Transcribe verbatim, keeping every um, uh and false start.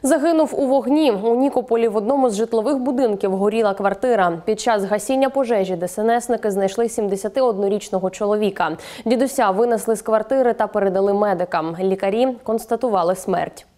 Загинув у вогні. У Нікополі в одному з житлових будинків горіла квартира. Під час гасіння пожежі ДСНСники знайшли сімдесятиоднорічного чоловіка. Дідуся винесли з квартири та передали медикам. Лікарі констатували смерть.